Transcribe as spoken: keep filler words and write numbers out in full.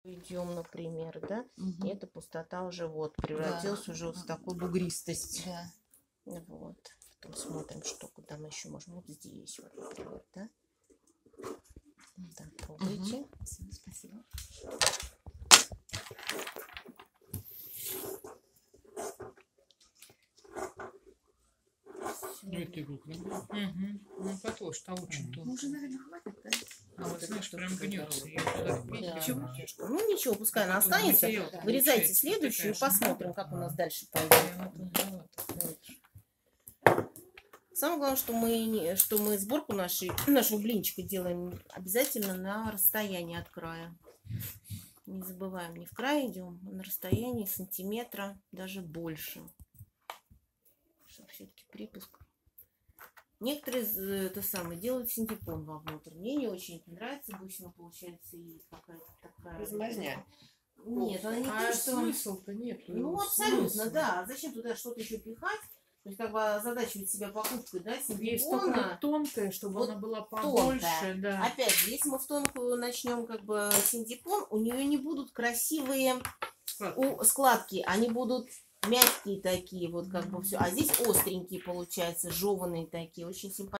Идем, например, да, Угу. и эта пустота уже вот превратилась Да. уже вот в такую бугристость. Да. Вот. Потом смотрим, что куда мы еще можем. Вот здесь вот, например, да. Так, пробуйте. Угу. Все, спасибо. Это круглый. Угу. Ну, потолще, а очень Ну, тонко. уже, наверное, хватит, да? А вот, знаешь, что прям туда гнется. дорога. Я туда Да, впихиваю. немножко. Ну ничего, пускай она Потом останется. материал Вырезайте получается следующую и такая же. посмотрим, как у нас Ага. дальше Я пойдет. вот узнала. Самое главное, что мы, не- что мы сборку нашей, нашего блинчика делаем обязательно на расстоянии от края. Не забываем, не в край идем, а на расстоянии сантиметра, даже больше. Чтобы все-таки припуск. Некоторые э, это самое делают синтепон вовнутрь. Мне не очень это нравится, бусина получается и какая-то такая. Размазня. Нет, она не А то, что. смысл-то нет. Ну, абсолютно, да. А зачем туда что-то еще пихать? То есть, как бы озадачивать себя покупкой, да, Есть синтепона. только тонкая, чтобы Вот она была тонкая. побольше, да. Опять же, если мы в тонкую начнем как бы синтепон, у нее не будут красивые Складки. у, складки, они будут мягкие такие, вот как бы все. А здесь остренькие получаются, жеванные такие, очень симпатичные.